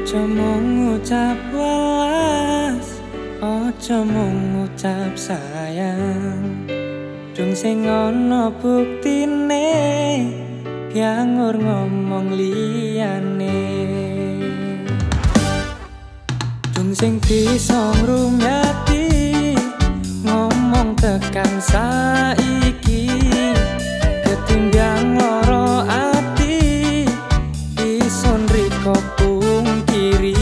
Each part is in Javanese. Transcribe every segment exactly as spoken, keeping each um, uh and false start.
Ojo mung ngucap welas, ojo mung ngucap sayang. Dung sing ana buktine, piangur ngomong liyane. Dung sing bisa ngrumyati, ngomong tekan saiki. Ketimbang loro ati, ison riko pungkiri.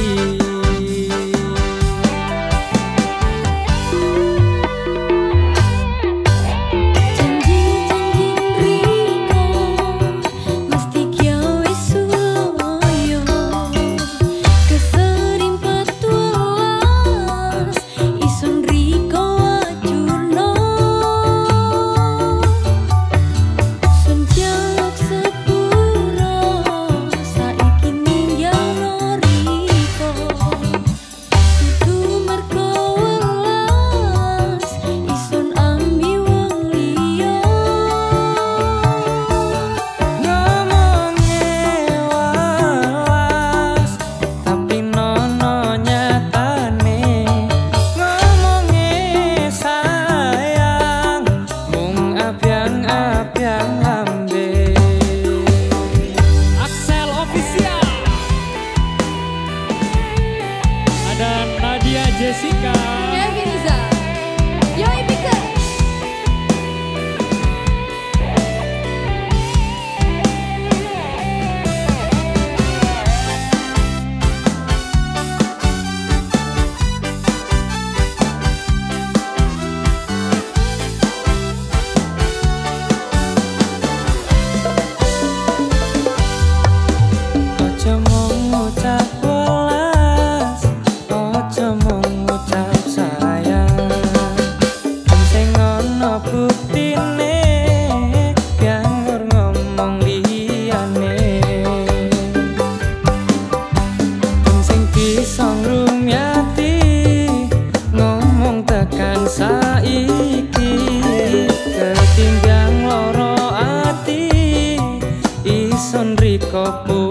Jessica, Kevin Iza, Yoi Piker. Ojo mung ngucap welas, ojo mung ngucap sayang. Dung sing ana buktine, piangur ngomong liyane. Dung sing bisa ngrumyati, ngomong tekan saiki. Ketimbang loro ati, ison riko